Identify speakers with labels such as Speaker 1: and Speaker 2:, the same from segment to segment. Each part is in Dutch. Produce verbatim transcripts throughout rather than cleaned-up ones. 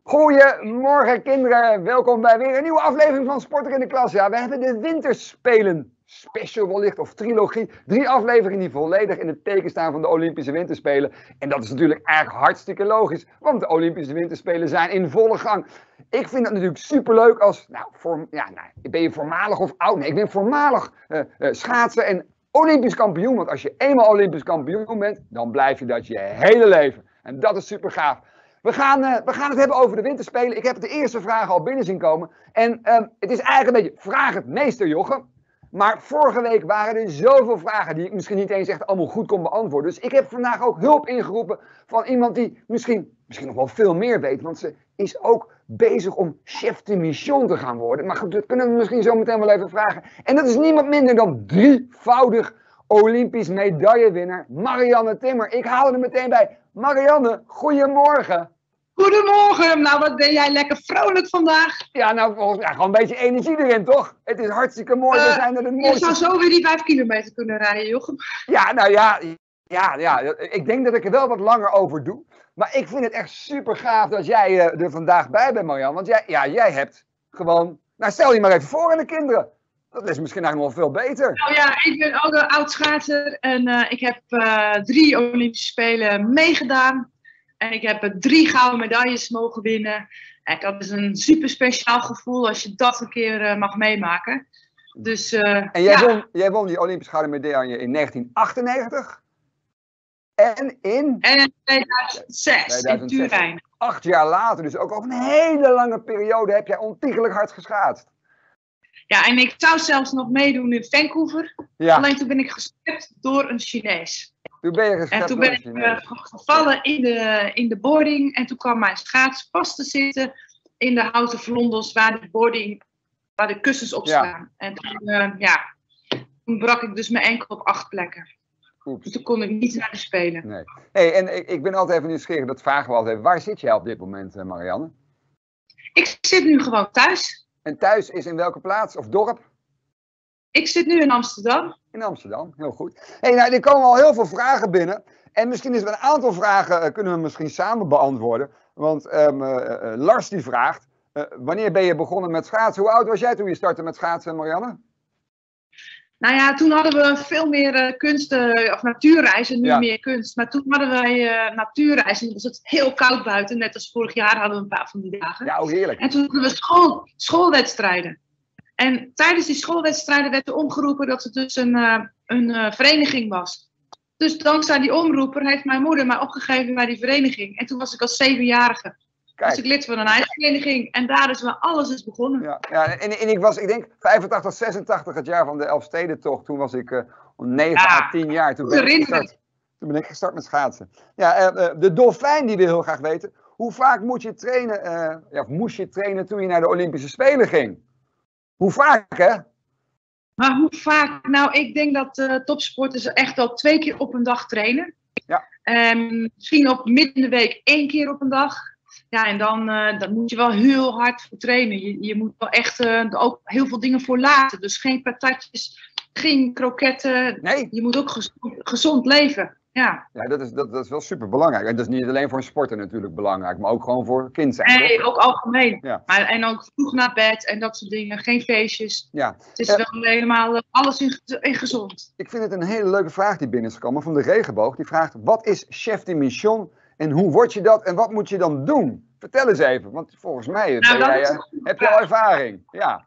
Speaker 1: Goedemorgen kinderen, welkom bij weer een nieuwe aflevering van Sporter in de Klas. Ja, we hebben de Winterspelen special wellicht, of trilogie. Drie afleveringen die volledig in het teken staan van de Olympische Winterspelen. En dat is natuurlijk eigenlijk hartstikke logisch, want de Olympische Winterspelen zijn in volle gang. Ik vind het natuurlijk superleuk als, nou, voor, ja, nou, ben je voormalig of oud? Nee, ik ben voormalig uh, uh, schaatsen en Olympisch kampioen. Want als je eenmaal Olympisch kampioen bent, dan blijf je dat je hele leven. En dat is super gaaf. We gaan, uh, we gaan het hebben over de Winterspelen. Ik heb de eerste vragen al binnen zien komen. En uh, het is eigenlijk een beetje vraag het meester, Jochem. Maar vorige week waren er zoveel vragen die ik misschien niet eens echt allemaal goed kon beantwoorden. Dus ik heb vandaag ook hulp ingeroepen van iemand die misschien, misschien nog wel veel meer weet. Want ze is ook bezig om chef de mission te gaan worden. Maar goed, dat kunnen we misschien zo meteen wel even vragen. En dat is niemand minder dan drievoudig Olympisch medaillewinnaar Marianne Timmer. Ik haal er meteen bij. Marianne, goedemorgen.
Speaker 2: Goedemorgen, nou wat ben jij lekker vrolijk vandaag.
Speaker 1: Ja, nou volgens mij ja, gewoon een beetje energie erin, toch? Het is hartstikke mooi, we
Speaker 2: uh,
Speaker 1: zijn er de mooiste.
Speaker 2: Je zou zo weer die vijf kilometer kunnen rijden, Jochem.
Speaker 1: Ja, nou ja, ja, ja, ik denk dat ik er wel wat langer over doe. Maar ik vind het echt super gaaf dat jij uh, er vandaag bij bent, Marianne. Want jij, ja, jij hebt gewoon, nou stel je maar even voor aan de kinderen. Dat is misschien eigenlijk nog wel veel beter.
Speaker 2: Nou ja, ik ben ook een oud schaatser en uh, ik heb uh, drie Olympische Spelen meegedaan. En ik heb drie gouden medailles mogen winnen. En dat is een super speciaal gevoel als je dat een keer uh, mag meemaken. Dus, uh,
Speaker 1: en jij,
Speaker 2: ja.
Speaker 1: won, jij won die Olympische gouden medaille in negentien achtennegentig. En in?
Speaker 2: En in tweeduizend zes, tweeduizend zes in Turijn.
Speaker 1: Acht jaar later, dus ook over een hele lange periode, heb jij ontiegelijk hard geschaatst.
Speaker 2: Ja, en ik zou zelfs nog meedoen in Vancouver. Ja. Alleen toen ben ik geschept door een Chinees.
Speaker 1: Toen ben je
Speaker 2: en toen ben ik uh, gevallen in de, in de boarding. En toen kwam mijn schaats vast te zitten in de houten vlondels waar de boarding, waar de kussens op staan. Ja. En toen, uh, ja, toen brak ik dus mijn enkel op acht plekken.
Speaker 1: Oeps.
Speaker 2: Toen kon ik niet naar de Spelen.
Speaker 1: Nee. Hey, en ik, ik ben altijd even nieuwsgierig, dat vragen we altijd even. Waar zit jij op dit moment, Marianne?
Speaker 2: Ik zit nu gewoon thuis.
Speaker 1: En thuis is in welke plaats of dorp?
Speaker 2: Ik zit nu in Amsterdam.
Speaker 1: In Amsterdam, heel goed. Hey, nou, er komen al heel veel vragen binnen. En misschien is er een aantal vragen uh, kunnen we misschien samen beantwoorden. Want um, uh, uh, Lars die vraagt, uh, wanneer ben je begonnen met schaatsen? Hoe oud was jij toen je startte met schaatsen, Marianne?
Speaker 2: Nou ja, toen hadden we veel meer uh, kunst, uh, of natuurreizen, nu
Speaker 1: ja.
Speaker 2: meer kunst. Maar toen hadden wij uh, natuurreizen, was het heel koud buiten. Net als vorig jaar hadden we een paar van die dagen.
Speaker 1: Ja, hoe heerlijk.
Speaker 2: En toen hadden we school, schoolwedstrijden. En tijdens die schoolwedstrijden werd er omgeroepen dat het dus een, uh, een uh, vereniging was. Dus dankzij die omroeper heeft mijn moeder mij opgegeven bij die vereniging. En toen was ik als zevenjarige. Kijk. Dus ik lid van een ijsvereniging en daar is waar alles is begonnen.
Speaker 1: Ja, ja en, en ik was, ik denk, vijfentachtig, zesentachtig, het jaar van de Elfstedentocht. Toen was ik uh, negen
Speaker 2: ja,
Speaker 1: à tien jaar. Toen ben, ik gestart, toen ben ik gestart met schaatsen. Ja, uh, uh, de dolfijn die wil heel graag weten. Hoe vaak moet je trainen, uh, ja, of moest je trainen toen je naar de Olympische Spelen ging? Hoe vaak, hè?
Speaker 2: Maar hoe vaak? Nou, ik denk dat uh, topsporters echt wel twee keer op een dag trainen.
Speaker 1: Ja.
Speaker 2: Um, misschien op midden in de week één keer op een dag. Ja, en dan, uh, dan moet je wel heel hard voor trainen. Je, je moet wel echt uh, ook heel veel dingen voor laten. Dus geen patatjes, geen kroketten.
Speaker 1: Nee.
Speaker 2: Je moet ook gezond, gezond leven. Ja,
Speaker 1: ja dat, is, dat, dat is wel super belangrijk. En dat is niet alleen voor een sporter natuurlijk belangrijk, maar ook gewoon voor kind zijn.
Speaker 2: Nee,
Speaker 1: toch?
Speaker 2: ook algemeen.
Speaker 1: Ja.
Speaker 2: Maar, en ook vroeg naar bed en dat soort dingen. Geen feestjes.
Speaker 1: Ja.
Speaker 2: Het is
Speaker 1: uh,
Speaker 2: wel helemaal uh, alles in, in gezond.
Speaker 1: Ik vind het een hele leuke vraag die binnen is gekomen van de Regenboog. Die vraagt, wat is chef de mission en hoe word je dat en wat moet je dan doen? Vertel eens even, want volgens mij nou, jij, uh, heb je al ervaring. Ja.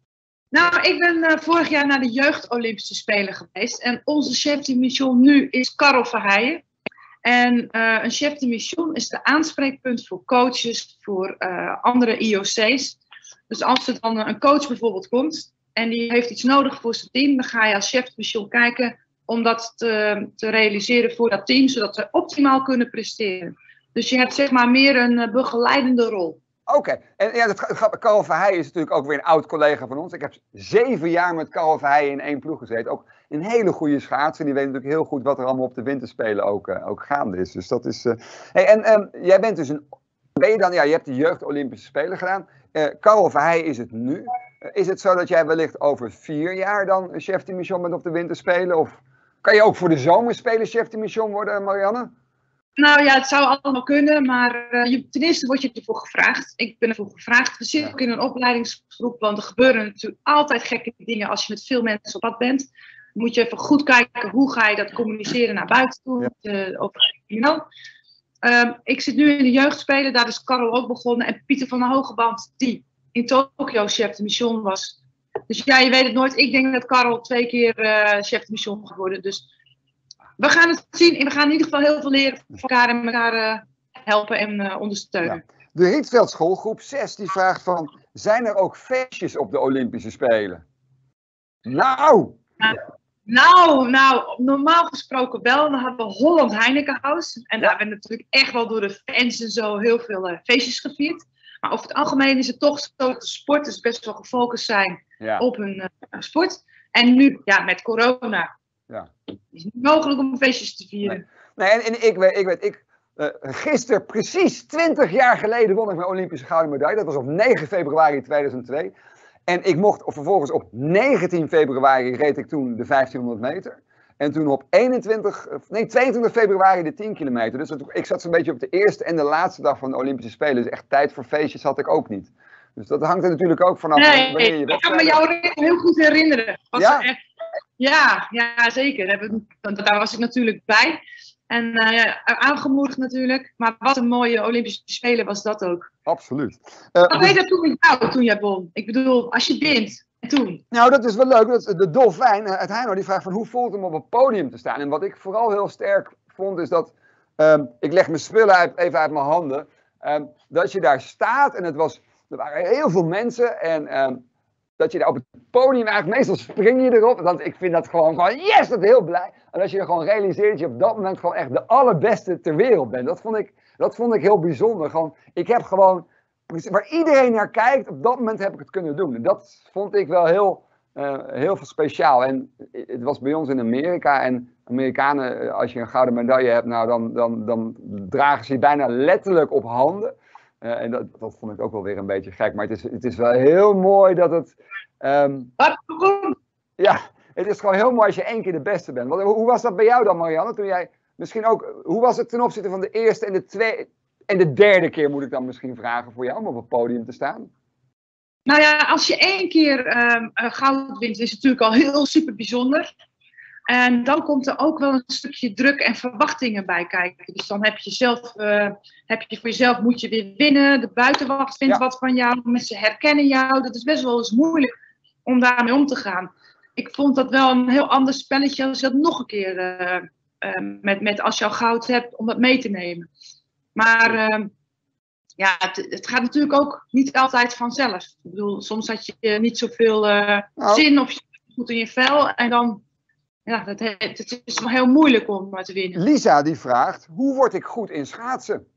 Speaker 2: Nou, ik ben uh, vorig jaar naar de Jeugd Olympische Spelen geweest. En onze chef de mission nu is Karel Verheijen. En uh, een chef de mission is de aanspreekpunt voor coaches, voor uh, andere I O C's. Dus als er dan een coach bijvoorbeeld komt en die heeft iets nodig voor zijn team, dan ga je als chef de mission kijken om dat te, te realiseren voor dat team, zodat ze optimaal kunnen presteren. Dus je hebt zeg maar meer een uh, begeleidende rol.
Speaker 1: Oké, okay. En ja, dat, Karel Verheijen is natuurlijk ook weer een oud collega van ons. Ik heb zeven jaar met Karel Verheijen in één ploeg gezeten. Ook een hele goede schaatser. Die weet natuurlijk heel goed wat er allemaal op de winterspelen ook, uh, ook gaande is. Dus dat is... Uh... Hey, en um, jij bent dus een... Ben je dan... Ja, je hebt de Jeugd Olympische Spelen gedaan. Uh, Karel Verheijen is het nu. Uh, is het zo dat jij wellicht over vier jaar dan chef de mission bent op de winterspelen? Of kan je ook voor de zomerspelen chef de mission worden, Marianne?
Speaker 2: Nou ja, het zou allemaal kunnen, maar uh, je, ten eerste word je ervoor gevraagd. Ik ben ervoor gevraagd. We zitten ook in een opleidingsgroep, want er gebeuren natuurlijk altijd gekke dingen als je met veel mensen op pad bent. Dan moet je even goed kijken hoe ga je dat communiceren naar buiten toe. Ja. Uh, over, you know. um, ik zit nu in de jeugdspelen, daar is Karel ook begonnen. En Pieter van der Hogeband, die in Tokio chef de mission was. Dus ja, je weet het nooit. Ik denk dat Karel twee keer uh, chef de mission gaat worden. Dus we gaan het zien. We gaan in ieder geval heel veel leren van elkaar en elkaar uh, helpen en uh, ondersteunen.
Speaker 1: Ja. De Rietveld school, groep zes, die vraagt van, zijn er ook feestjes op de Olympische Spelen? Nou!
Speaker 2: Nou, nou, nou normaal gesproken wel. Dan hadden we Holland Heineken House. En daar werden natuurlijk echt wel door de fans en zo heel veel uh, feestjes gevierd. Maar over het algemeen is het toch zo dat de sporters best wel gefocust zijn ja. op hun uh, sport. En nu, ja, met corona... Ja. Het is niet mogelijk om feestjes te vieren.
Speaker 1: Nee, nee en, en ik weet, ik, weet ik, uh, gisteren precies twintig jaar geleden won ik mijn Olympische gouden medaille. Dat was op negen februari tweeduizend twee. En ik mocht, of vervolgens op negentien februari reed ik toen de vijftienhonderd meter. En toen op eenentwintig, nee, tweeëntwintig februari de tien kilometer. Dus dat, ik zat zo'n beetje op de eerste en de laatste dag van de Olympische Spelen. Dus echt tijd voor feestjes had ik ook niet. Dus dat hangt er natuurlijk ook vanaf.
Speaker 2: Nee, wanneer je ik kan me jouw rit heel goed herinneren. Was ja? Echt, ja, ja, zeker. Daar was ik natuurlijk bij. En uh, ja, aangemoedigd natuurlijk. Maar wat een mooie Olympische Spelen was dat ook.
Speaker 1: Absoluut.
Speaker 2: Uh, wat deed dat toen met jou, toen jij won? Ik bedoel, als je wint, en toen?
Speaker 1: Nou, dat is wel leuk. Dat, de Dolfijn uit Heino, die vraagt van hoe voelt het om op het podium te staan? En wat ik vooral heel sterk vond, is dat... Um, ik leg mijn spullen uit, even uit mijn handen. Um, dat je daar staat en het was... Er waren heel veel mensen en... Um, dat je daar op het podium eigenlijk, meestal spring je erop. Want ik vind dat gewoon van, yes, dat heel blij. En als je er gewoon realiseert dat je op dat moment gewoon echt de allerbeste ter wereld bent. Dat vond ik, dat vond ik heel bijzonder. Gewoon, ik heb gewoon, waar iedereen naar kijkt, op dat moment heb ik het kunnen doen. En dat vond ik wel heel, uh, heel veel speciaal. En het was bij ons in Amerika. En Amerikanen, als je een gouden medaille hebt, nou dan, dan, dan dragen ze je bijna letterlijk op handen. Uh, en dat, dat vond ik ook wel weer een beetje gek. Maar het is, het is wel heel mooi dat het... Um, ja, het is gewoon heel mooi als je één keer de beste bent. Wat, hoe was dat bij jou dan, Marianne? Toen jij misschien ook... Hoe was het ten opzichte van de eerste en de tweede... En de derde keer moet ik dan misschien vragen voor jou om op het podium te staan?
Speaker 2: Nou ja, als je één keer um, goud wint, is het natuurlijk al heel super bijzonder. En dan komt er ook wel een stukje druk en verwachtingen bij kijken. Dus dan heb je zelf, uh, heb je voor jezelf moet je weer winnen. De buitenwacht vindt ja. wat van jou. Mensen herkennen jou. Dat is best wel eens moeilijk om daarmee om te gaan. Ik vond dat wel een heel ander spelletje als je dat nog een keer uh, uh, met, met als je al goud hebt om dat mee te nemen. Maar uh, ja, het, het gaat natuurlijk ook niet altijd vanzelf. Ik bedoel, soms had je niet zoveel uh, nou. zin of je goed in je vel en dan... Ja, het, het is heel moeilijk om maar te winnen.
Speaker 1: Lisa die vraagt, hoe word ik goed in schaatsen?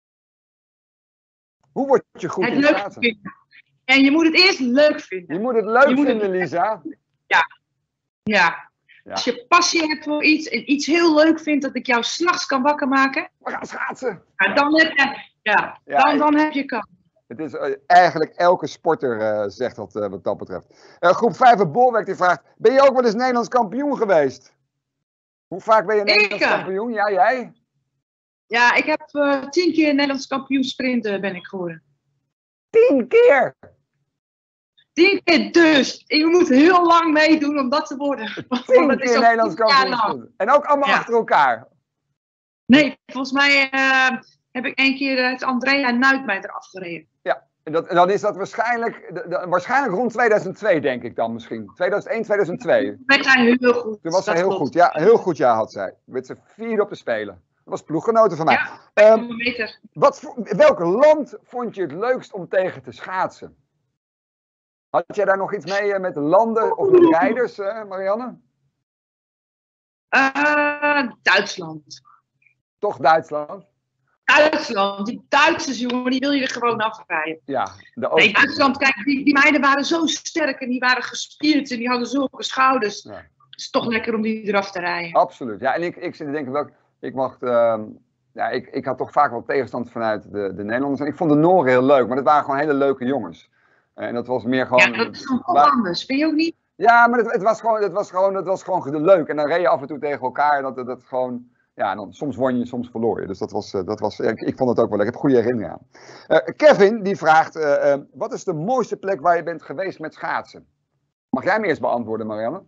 Speaker 1: Hoe word je goed het in leuk schaatsen?
Speaker 2: Vinden. En je moet het eerst leuk vinden.
Speaker 1: Je moet het leuk vinden, het... Lisa.
Speaker 2: Ja. ja. Ja. Als je passie hebt voor iets en iets heel leuk vindt dat ik jou 's nachts kan wakker maken.
Speaker 1: We gaan schaatsen.
Speaker 2: Ja, dan heb je, ja, ja, dan, dan heb je kans.
Speaker 1: Het is uh, eigenlijk elke sporter uh, zegt dat uh, wat dat betreft. Uh, groep vijf uit Bolwerk die vraagt, ben je ook wel eens Nederlands kampioen geweest? Hoe vaak ben je Nederlands kampioen? Ja, jij?
Speaker 2: Ja, ik heb uh, tien keer Nederlands kampioen sprinten ben ik geworden.
Speaker 1: Tien keer?
Speaker 2: Tien keer dus. Je moet heel lang meedoen om dat te worden.
Speaker 1: Tien keer Nederlands kampioen. En ook allemaal ja. achter elkaar?
Speaker 2: Nee, volgens mij uh, heb ik één keer het Andrea Nuit mij eraf gereden.
Speaker 1: Ja, en, dat, en dan is dat waarschijnlijk, de, de, waarschijnlijk rond tweeduizend twee denk ik dan misschien. tweeduizend één, tweeduizend twee.
Speaker 2: Wij zijn heel goed.
Speaker 1: Toen was zij heel klopt. goed. Ja, heel goed ja had zij. Werd ze vierde op de Spelen. Dat was ploeggenoten van mij. Ja, um,
Speaker 2: meter.
Speaker 1: Wat, welk land vond je het leukst om tegen te schaatsen? Had jij daar nog iets mee met landen of met rijders, uh, Marianne?
Speaker 2: Uh, Duitsland.
Speaker 1: Toch Duitsland?
Speaker 2: Duitsland. Die Duitsers, jongen, die wil je er gewoon afrijden.
Speaker 1: Ja, de
Speaker 2: nee, Duitsland, kijk, die, die meiden waren zo sterk en die waren gespierd en die hadden zulke schouders. Ja. Het is toch lekker om die eraf te rijden.
Speaker 1: Absoluut. Ja, en ik, ik zit te denken, welk, ik, mocht, uh, ja, ik, ik had toch vaak wel tegenstand vanuit de, de Nederlanders. En ik vond de Noren heel leuk, maar dat waren gewoon hele leuke jongens. En dat was meer gewoon...
Speaker 2: Ja, dat is gewoon waar... anders, vind je ook niet?
Speaker 1: Ja, maar het, het, was gewoon, het, was gewoon, het was gewoon leuk. En dan reed je af en toe tegen elkaar. En dat, dat, dat gewoon, Ja, en dan, soms won je, soms verloor je. Dus dat was, uh, dat was ik, ik vond het ook wel leuk. Ik heb goede herinneringen aan. Uh, Kevin, die vraagt, uh, uh, wat is de mooiste plek waar je bent geweest met schaatsen? Mag jij me eerst beantwoorden, Marianne?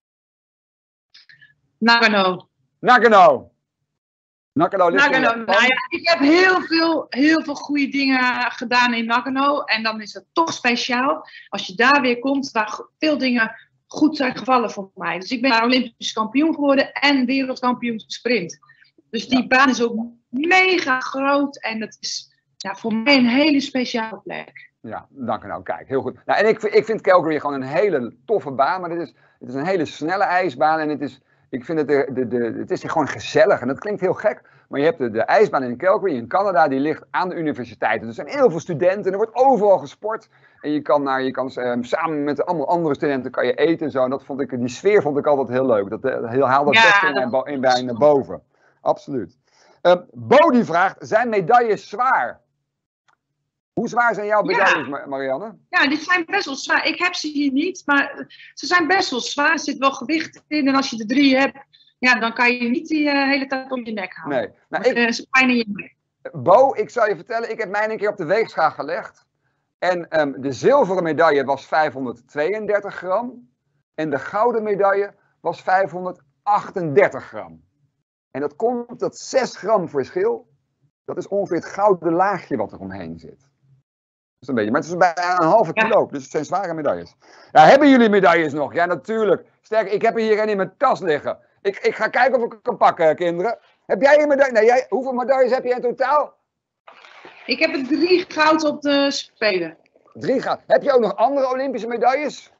Speaker 2: Nagano.
Speaker 1: Nagano. Nagano,
Speaker 2: Nagano. Nou ja, ik heb heel veel, heel veel goede dingen gedaan in Nagano. En dan is het toch speciaal als je daar weer komt waar veel dingen goed zijn gevallen voor mij. Dus ik ben daar Olympisch kampioen geworden en wereldkampioen sprint. Dus die ja. baan is ook mega groot en het is ja, voor mij een hele speciale plek.
Speaker 1: Ja, dank u nou. Kijk, heel goed. Nou, en ik, ik vind Calgary gewoon een hele toffe baan, maar het is, het is een hele snelle ijsbaan en het is, ik vind het, de, de, de, het is gewoon gezellig en dat klinkt heel gek, maar je hebt de, de ijsbaan in Calgary in Canada, die ligt aan de universiteiten. Er zijn heel veel studenten, er wordt overal gesport en je kan, naar, je kan um, samen met allemaal andere studenten kan je eten en zo. En dat vond ik, die sfeer vond ik altijd heel leuk. Dat uh, heel, haal dat best in mijn, in mijn naar boven. Absoluut. Uh, Bo die vraagt, zijn medailles zwaar? Hoe zwaar zijn jouw medailles, ja. Marianne?
Speaker 2: Ja, die zijn best wel zwaar. Ik heb ze hier niet, maar ze zijn best wel zwaar. Er zit wel gewicht in en als je er drie hebt, ja, dan kan je niet die uh, hele tijd om je nek houden.
Speaker 1: Nee. Nou, ik,
Speaker 2: uh, ze pijn in je nek.
Speaker 1: Bo, ik zal je vertellen, ik heb mij een keer op de weegschaal gelegd. En um, de zilveren medaille was vijfhonderdtweeëndertig gram. En de gouden medaille was vijfhonderdachtendertig gram. En dat komt, dat zes gram verschil, dat is ongeveer het gouden laagje wat er omheen zit. Dat is een beetje, maar het is bijna een halve kilo, ja. Dus het zijn zware medailles. Ja, hebben jullie medailles nog? Ja, natuurlijk. Sterker, ik heb er hier een in mijn tas liggen. Ik, ik ga kijken of ik het kan pakken, kinderen. Heb jij een medaille? Nee, jij, hoeveel medailles heb je in totaal?
Speaker 2: Ik heb er drie goud op de Spelen.
Speaker 1: Drie goud. Heb je ook nog andere Olympische medailles?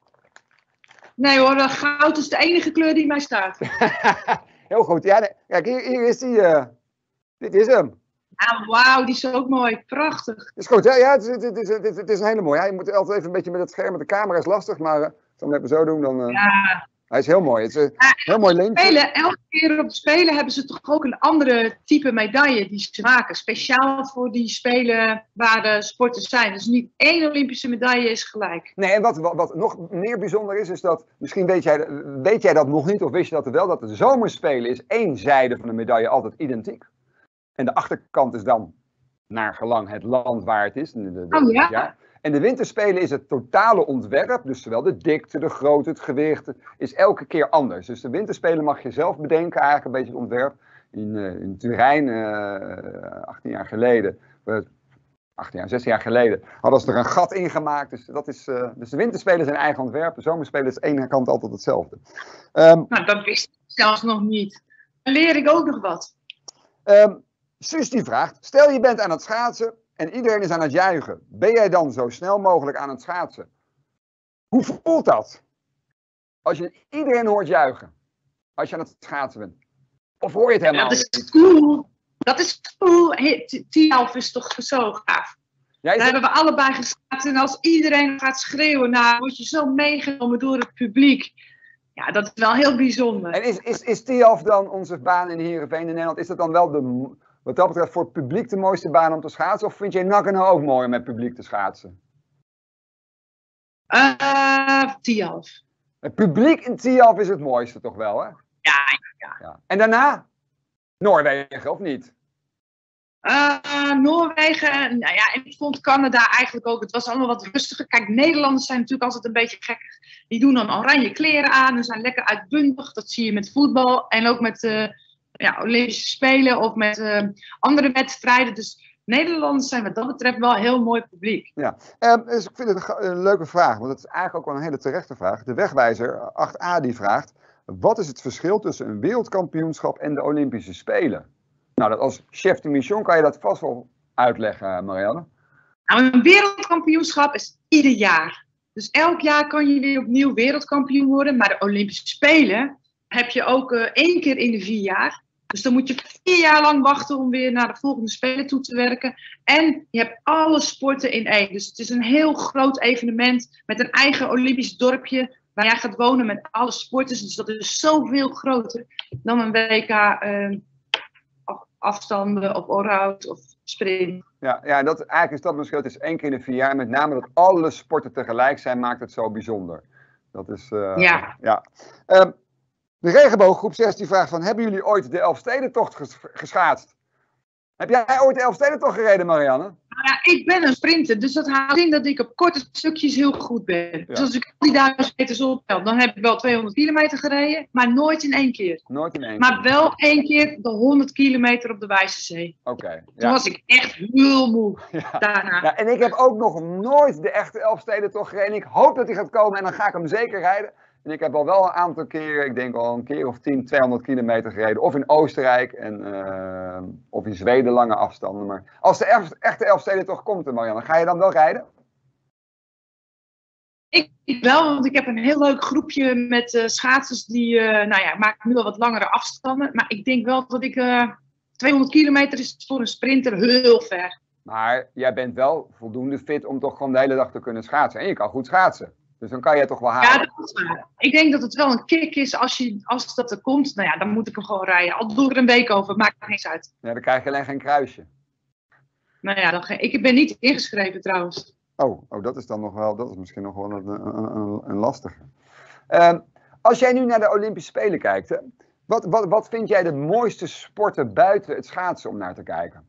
Speaker 2: Nee hoor, goud is de enige kleur die mij staat.
Speaker 1: Heel goed. Ja, nee. Kijk, hier, hier is die. Uh, dit is hem.
Speaker 2: Ah, wauw, die is ook mooi. Prachtig.
Speaker 1: Dat is goed, hè? Ja, het is, het is, het is, het is een hele mooie. Ja, je moet altijd even een beetje met het scherm, met de camera is lastig, maar uh, ik zal hem even zo doen. Dan, uh,
Speaker 2: ja.
Speaker 1: Hij is heel mooi. Het is een ja, heel mooi lintje.
Speaker 2: Spelen, elke keer op de Spelen hebben ze toch ook een andere type medaille die ze maken. Speciaal voor die Spelen waar de sporters zijn. Dus niet één Olympische medaille is gelijk.
Speaker 1: Nee, en wat, wat, wat nog meer bijzonder is, is dat, misschien weet jij, weet jij dat nog niet, of wist je dat er wel, dat de zomerspelen is één zijde van de medaille altijd identiek. En de achterkant is dan, naar gelang het land waar het is. De, de, de,
Speaker 2: oh ja?
Speaker 1: ja. En de winterspelen is het totale ontwerp, dus zowel de dikte, de grootte, het gewicht, is elke keer anders. Dus de winterspelen mag je zelf bedenken, eigenlijk een beetje het ontwerp. In, uh, in Turijn, uh, achttien jaar geleden, uh, achttien jaar, zestien jaar geleden, hadden ze er een gat in gemaakt. Dus, dat is, uh, dus de winterspelen zijn eigen ontwerp, de zomerspelen is één kant altijd hetzelfde. Um,
Speaker 2: nou, dat wist ik zelfs nog niet. Dan leer ik ook nog wat.
Speaker 1: Um, Suus die vraagt, stel je bent aan het schaatsen en iedereen is aan het juichen. Ben jij dan zo snel mogelijk aan het schaatsen? Hoe voelt dat? Als je iedereen hoort juichen. Als je aan het schaatsen bent. Of hoor je het helemaal
Speaker 2: niet?
Speaker 1: Dat is
Speaker 2: cool. Dat is cool. Tialf is toch zo gaaf. Daar het... hebben we allebei geschaatst. En als iedereen gaat schreeuwen, nou, word je zo meegenomen door het publiek. Ja, dat is wel heel bijzonder.
Speaker 1: En is, is, is Tialf dan onze baan in Heerenveen in Nederland? Is dat dan wel de... Wat dat betreft voor het publiek de mooiste baan om te schaatsen? Of vind je Nagano ook mooi om met publiek te schaatsen?
Speaker 2: Uh, Tialf.
Speaker 1: Het publiek in Tialf is het mooiste toch wel, hè?
Speaker 2: Ja, ja.
Speaker 1: ja. En daarna? Noorwegen, of niet?
Speaker 2: Uh, Noorwegen, nou ja, en ik vond Canada eigenlijk ook, het was allemaal wat rustiger. Kijk, Nederlanders zijn natuurlijk altijd een beetje gek. Die doen dan oranje kleren aan en zijn lekker uitbundig. Dat zie je met voetbal en ook met... Uh, Ja, Olympische Spelen of met uh, andere wedstrijden. Dus Nederlanders zijn wat dat betreft wel een heel mooi publiek.
Speaker 1: Ja, um, dus ik vind het een, een leuke vraag, want het is eigenlijk ook wel een hele terechte vraag. De wegwijzer acht a die vraagt, wat is het verschil tussen een wereldkampioenschap en de Olympische Spelen? Nou, dat als chef de mission kan je dat vast wel uitleggen, Marianne.
Speaker 2: Nou, een wereldkampioenschap is ieder jaar. Dus elk jaar kan je weer opnieuw wereldkampioen worden, maar de Olympische Spelen heb je ook uh, één keer in de vier jaar. Dus dan moet je vier jaar lang wachten om weer naar de volgende Spelen toe te werken. En je hebt alle sporten in één. Dus het is een heel groot evenement met een eigen Olympisch dorpje waar jij gaat wonen met alle sporters. Dus dat is zoveel groter dan een W K uh, afstanden of allround of sprint.
Speaker 1: Ja, ja dat, eigenlijk is dat misschien, het is één keer in de vier jaar. Met name dat alle sporten tegelijk zijn, maakt het zo bijzonder. Dat is, uh,
Speaker 2: ja.
Speaker 1: ja. Um, De regenbooggroep zes die vraagt van, hebben jullie ooit de Elfstedentocht ges geschaatst? Heb jij ooit de Elfstedentocht gereden, Marianne?
Speaker 2: Nou ja, ik ben een sprinter, dus dat houdt in dat ik op korte stukjes heel goed ben.
Speaker 1: Ja.
Speaker 2: Dus als ik die duizend meters optel, dan heb ik wel tweehonderd kilometer gereden, maar nooit in één keer.
Speaker 1: Nooit in één
Speaker 2: Maar
Speaker 1: keer.
Speaker 2: wel één keer de honderd kilometer op de Wijze Zee.
Speaker 1: Oké. Okay,
Speaker 2: Toen
Speaker 1: ja.
Speaker 2: was ik echt heel moe
Speaker 1: Ja.
Speaker 2: daarna.
Speaker 1: Ja, en ik heb ook nog nooit de echte Elfstedentocht gereden. Ik hoop dat die gaat komen en dan ga ik hem zeker rijden. En ik heb al wel een aantal keer, ik denk al een keer of tien, tweehonderd kilometer gereden. Of in Oostenrijk en, uh, of in Zweden lange afstanden. Maar als de elf, echte Elfstedentocht komt, Marianne, ga je dan wel rijden?
Speaker 2: Ik, ik wel, want ik heb een heel leuk groepje met uh, schaatsers die, uh, nou ja, maken nu al wat langere afstanden. Maar ik denk wel dat ik, uh, tweehonderd kilometer is voor een sprinter heel ver.
Speaker 1: Maar jij bent wel voldoende fit om toch gewoon de hele dag te kunnen schaatsen. En je kan goed schaatsen. Dus dan kan je het toch wel halen.
Speaker 2: Ja, dat is waar. Ik denk dat het wel een kick is als, je, als dat er komt. Nou ja, dan moet ik hem gewoon rijden. Al doe ik er een week over, maakt er niks uit.
Speaker 1: Ja, dan krijg je alleen geen kruisje.
Speaker 2: Nou ja, dan, ik ben niet ingeschreven trouwens.
Speaker 1: Oh, oh, dat is dan nog wel, dat is misschien nog wel een, een, een, een lastige. Uh, als jij nu naar de Olympische Spelen kijkt, hè, wat, wat, wat vind jij de mooiste sporten buiten het schaatsen om naar te kijken?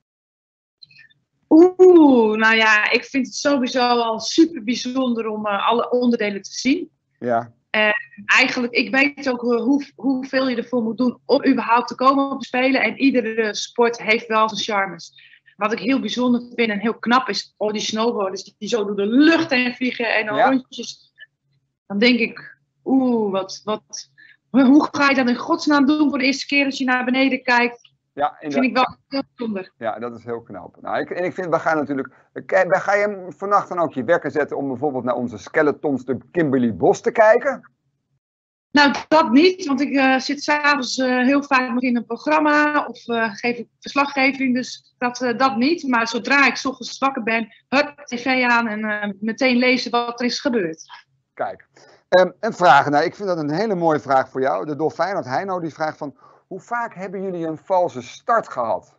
Speaker 2: Oeh, nou ja, ik vind het sowieso al super bijzonder om uh, alle onderdelen te zien.
Speaker 1: Ja.
Speaker 2: En eigenlijk, ik weet ook uh, hoe, hoeveel je ervoor moet doen om überhaupt te komen op de Spelen. En iedere sport heeft wel zijn charmes. Wat ik heel bijzonder vind en heel knap is, oh, die snowboarders die, die zo door de lucht heen vliegen en dan ja. rondjes. Dan denk ik, oeh, wat, wat, hoe ga je dat in godsnaam doen voor de eerste keer als je naar beneden kijkt?
Speaker 1: Ja,
Speaker 2: dat vind ik wel heel bijzonder.
Speaker 1: Ja, dat is heel knap. Nou, ik, en ik vind, we gaan natuurlijk, ga je vannacht dan ook je wekker zetten om bijvoorbeeld naar onze skeletonster Kimberly Bos te kijken?
Speaker 2: Nou, dat niet, want ik uh, zit s'avonds uh, heel vaak nog in een programma of uh, geef ik verslaggeving, dus dat, uh, dat niet. Maar zodra ik 's ochtends wakker ben, hup, tv aan en uh, meteen lezen wat er is gebeurd.
Speaker 1: Kijk, um, en vragen. Nou, ik vind dat een hele mooie vraag voor jou. De Dolfijn uit Heino die vraagt van, hoe vaak hebben jullie een valse start gehad?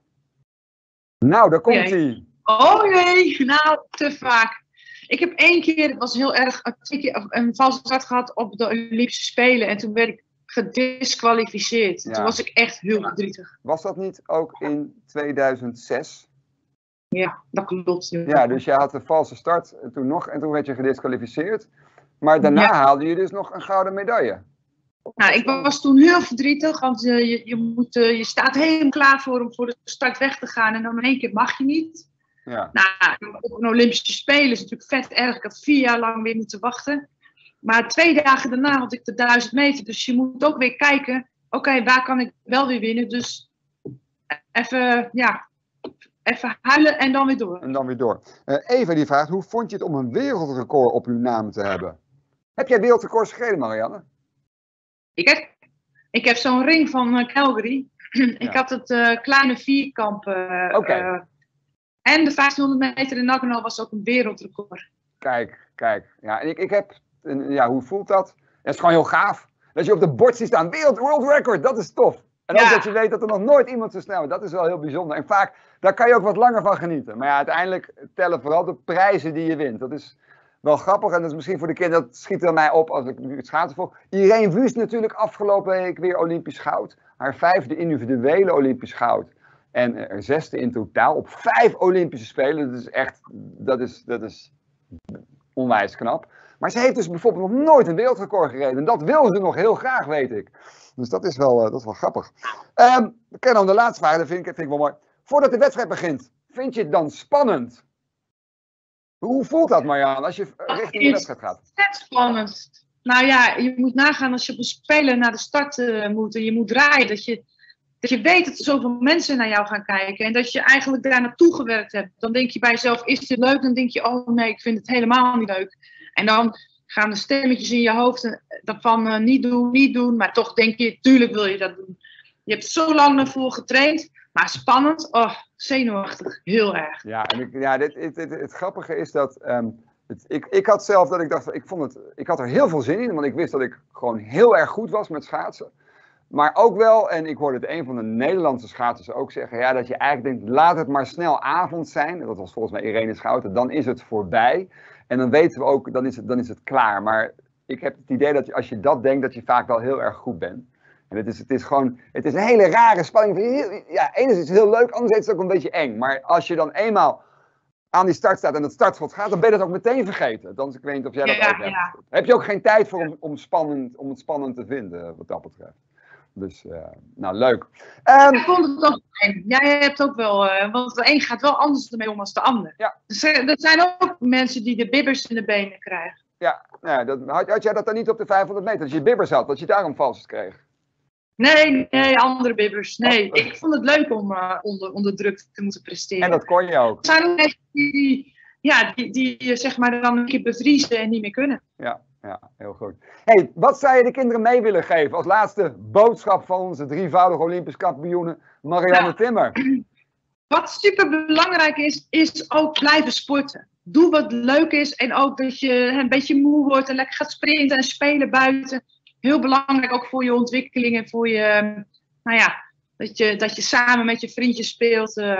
Speaker 1: Nou, daar komt hij.
Speaker 2: Oh nee, nou, te vaak. Ik heb één keer, het was heel erg, een valse start gehad op de Olympische Spelen. En toen werd ik gedisqualificeerd. Ja. Toen was ik echt heel verdrietig.
Speaker 1: Was dat niet ook in tweeduizend zes?
Speaker 2: Ja, dat klopt. Ja,
Speaker 1: ja dus je had een valse start toen nog en toen werd je gedisqualificeerd. Maar daarna ja. haalde je dus nog een gouden medaille.
Speaker 2: Nou, ik was toen heel verdrietig, want uh, je, je, moet, uh, je staat helemaal klaar voor om voor de start weg te gaan. En dan in één keer mag je niet.
Speaker 1: Ja.
Speaker 2: Nou, op een Olympische Spelen is het natuurlijk vet erg. Ik had vier jaar lang weer moeten wachten. Maar twee dagen daarna had ik de duizend meter. Dus je moet ook weer kijken, oké, okay, waar kan ik wel weer winnen? Dus even, ja, even huilen en dan weer door.
Speaker 1: En dan weer door. Uh, Eva die vraagt, hoe vond je het om een wereldrecord op uw naam te hebben? Heb jij wereldrecords gereden, Marianne?
Speaker 2: Ik heb, ik heb zo'n ring van uh, Calgary. Ja. Ik had het uh, kleine vierkamp. Uh,
Speaker 1: okay. uh,
Speaker 2: en de vijftienhonderd meter in Nagano was ook een wereldrecord.
Speaker 1: Kijk, kijk. Ja, en ik, ik heb, ja, hoe voelt dat? Het is gewoon heel gaaf. Dat je op de bord ziet staan, wereld, world record, dat is tof. En ook ja. dat je weet dat er nog nooit iemand zo snel is, dat is wel heel bijzonder. En vaak, daar kan je ook wat langer van genieten. Maar ja, uiteindelijk tellen vooral de prijzen die je wint. Dat is wel grappig en dat is misschien voor de kinderen, dat schiet er mij op als ik nu het schaatsen volg. Irene Wüst natuurlijk afgelopen week weer Olympisch goud. Haar vijfde individuele Olympisch goud. En er zesde in totaal op vijf Olympische Spelen. Dat is echt, dat is, dat is onwijs knap. Maar ze heeft dus bijvoorbeeld nog nooit een wereldrecord gereden. En dat wil ze nog heel graag, weet ik. Dus dat is wel, uh, dat is wel grappig. Um, we kennen dan de laatste vraag, dat vind ik, vind ik wel mooi. Voordat de wedstrijd begint, vind je het dan spannend? Hoe voelt dat, Marianne, als je richting de wedstrijd gaat?
Speaker 2: Het is spannend. Nou ja, je moet nagaan als je op een speler naar de start uh, moet en je moet draaien. Dat je, dat je weet dat er zoveel mensen naar jou gaan kijken. En dat je eigenlijk daar naartoe gewerkt hebt. Dan denk je bij jezelf, is dit leuk? Dan denk je, oh nee, ik vind het helemaal niet leuk. En dan gaan de stemmetjes in je hoofd van uh, niet doen, niet doen. Maar toch denk je, tuurlijk wil je dat doen. Je hebt zo lang ervoor getraind. Maar spannend, oh, zenuwachtig, heel erg.
Speaker 1: Ja, en ik, ja dit, dit, dit, het grappige is dat, um, het, ik, ik had zelf dat ik dacht, ik, vond het, ik had er heel veel zin in, want ik wist dat ik gewoon heel erg goed was met schaatsen. Maar ook wel, en ik hoorde het een van de Nederlandse schaatsers ook zeggen, ja, dat je eigenlijk denkt, laat het maar snel avond zijn. Dat was volgens mij Irene Schouten, dan is het voorbij. En dan weten we ook, dan is het, dan is het klaar. Maar ik heb het idee dat als je dat denkt, dat je vaak wel heel erg goed bent. En het is, het is gewoon, het is een hele rare spanning. Ja, enerzijds heel leuk, anderzijds is het ook een beetje eng. Maar als je dan eenmaal aan die start staat en het startschot gaat, dan ben je dat ook meteen vergeten. Dan, ik weet niet of jij dat
Speaker 2: Ja,
Speaker 1: ook hebt.
Speaker 2: ja.
Speaker 1: Heb je ook geen tijd voor om, om, spannend, om het spannend te vinden, wat dat betreft. Dus, uh, nou, leuk. Um,
Speaker 2: Ik vond het ook eng. Jij hebt ook wel, uh, want de een gaat wel anders ermee om als de ander.
Speaker 1: Ja.
Speaker 2: Dus er zijn ook mensen die de bibbers in de benen krijgen.
Speaker 1: Ja, nou, dat, had, had jij dat dan niet op de vijfhonderd meter? Dat je bibbers had, dat je daarom vast kreeg?
Speaker 2: Nee, nee, andere bibbers. Nee, ik vond het leuk om uh, onder, onder druk te moeten presteren.
Speaker 1: En dat kon je ook.
Speaker 2: Er zijn ook mensen die, ja, die, die zeg maar dan een keer bevriezen en niet meer kunnen.
Speaker 1: Ja, ja, heel goed. Hey, wat zou je de kinderen mee willen geven als laatste boodschap van onze drievoudige Olympisch kampioene Marianne ja. Timmer?
Speaker 2: Wat super belangrijk is, is ook blijven sporten. Doe wat leuk is en ook dat je een beetje moe wordt en lekker gaat sprinten en spelen buiten. Heel belangrijk ook voor je ontwikkeling en voor je, nou ja, dat je, dat je samen met je vriendjes speelt uh,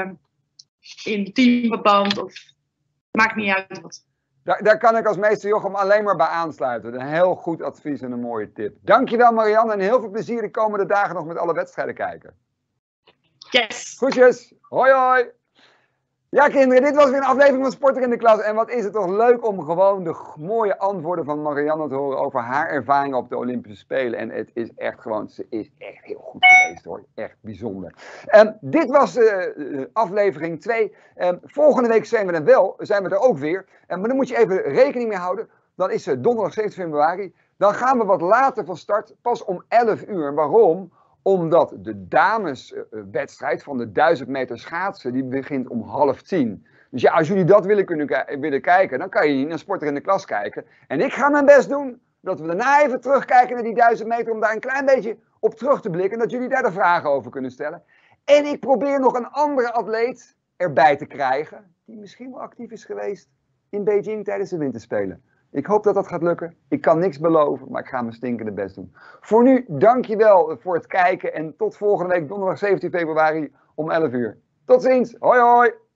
Speaker 2: in teamverband of maakt niet uit wat.
Speaker 1: Daar, daar kan ik als meester Jochem alleen maar bij aansluiten. Een heel goed advies en een mooie tip. Dankjewel Marianne en heel veel plezier de komende dagen nog met alle wedstrijden kijken.
Speaker 2: Yes!
Speaker 1: Groetjes, hoi hoi! Ja kinderen, dit was weer een aflevering van Sporter in de Klas. En wat is het toch leuk om gewoon de mooie antwoorden van Marianne te horen over haar ervaringen op de Olympische Spelen. En het is echt gewoon, ze is echt heel goed geweest hoor. Echt bijzonder. Um, dit was uh, aflevering twee. Um, volgende week zijn we er wel, zijn we er ook weer. Um, maar dan moet je even rekening mee houden. Dan is het donderdag zeventien februari. Dan gaan we wat later van start, pas om elf uur. Waarom? Omdat de dameswedstrijd van de duizend meter schaatsen, die begint om half tien. Dus ja, als jullie dat willen, kunnen, willen kijken, dan kan je niet naar Sporter in de Klas kijken. En ik ga mijn best doen, dat we daarna even terugkijken naar die duizend meter, om daar een klein beetje op terug te blikken. En dat jullie daar de vragen over kunnen stellen. En ik probeer nog een andere atleet erbij te krijgen, die misschien wel actief is geweest in Beijing tijdens de winterspelen. Ik hoop dat dat gaat lukken. Ik kan niks beloven, maar ik ga mijn stinkende best doen. Voor nu, dankjewel voor het kijken en tot volgende week donderdag zeventien februari om elf uur. Tot ziens. Hoi hoi.